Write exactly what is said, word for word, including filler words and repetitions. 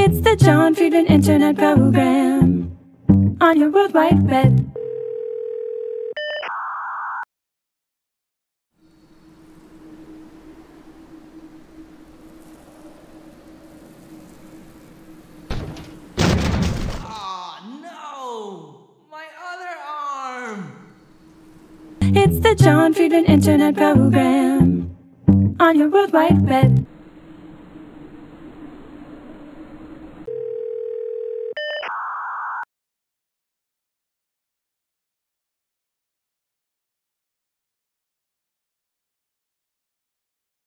It's the Jon Friedman Internet Program on your World Wide Web. Oh no! My other arm! It's the Jon Friedman Internet Program on your World Wide Web.